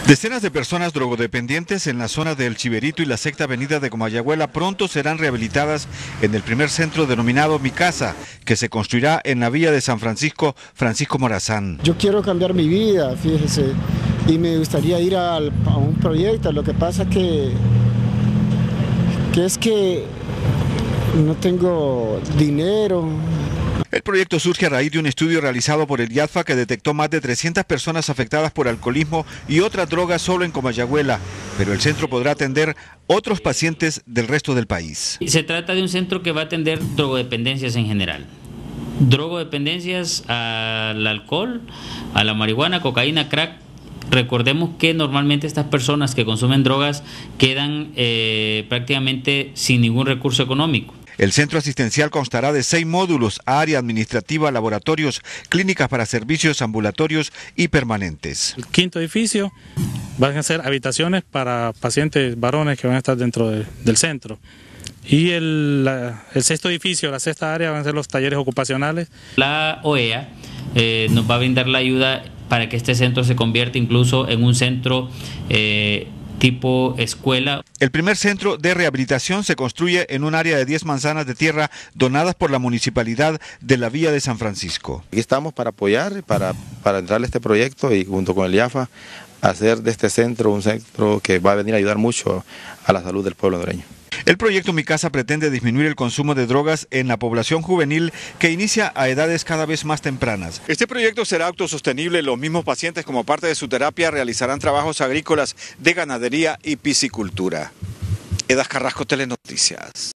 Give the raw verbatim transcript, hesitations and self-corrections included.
Decenas de personas drogodependientes en la zona del Chiverito y la sexta avenida de Comayagüela pronto serán rehabilitadas en el primer centro denominado Mi Casa, que se construirá en la villa de San Francisco, Francisco Morazán. Yo quiero cambiar mi vida, fíjese, y me gustaría ir a, a un proyecto. Lo que pasa que, que es que no tengo dinero. El proyecto surge a raíz de un estudio realizado por el IADFA que detectó más de trescientas personas afectadas por alcoholismo y otras drogas solo en Comayagüela, pero el centro podrá atender otros pacientes del resto del país. Se trata de un centro que va a atender drogodependencias en general. Drogodependencias al alcohol, a la marihuana, cocaína, crack. Recordemos que normalmente estas personas que consumen drogas quedan eh, prácticamente sin ningún recurso económico. El centro asistencial constará de seis módulos: área administrativa, laboratorios, clínicas para servicios ambulatorios y permanentes. El quinto edificio van a ser habitaciones para pacientes varones que van a estar dentro de, del centro. Y el, la, el sexto edificio, la sexta área, van a ser los talleres ocupacionales. La O E A eh, nos va a brindar la ayuda para que este centro se convierta incluso en un centro eh, tipo escuela. El primer centro de rehabilitación se construye en un área de diez manzanas de tierra donadas por la municipalidad de la villa de San Francisco. Aquí estamos para apoyar, para, para entrarle a este proyecto y junto con el IADFA hacer de este centro un centro que va a venir a ayudar mucho a la salud del pueblo hondureño. El proyecto Mi Casa pretende disminuir el consumo de drogas en la población juvenil que inicia a edades cada vez más tempranas. Este proyecto será autosostenible. Los mismos pacientes, como parte de su terapia, realizarán trabajos agrícolas, de ganadería y piscicultura. Edas Carrasco, Telenoticias.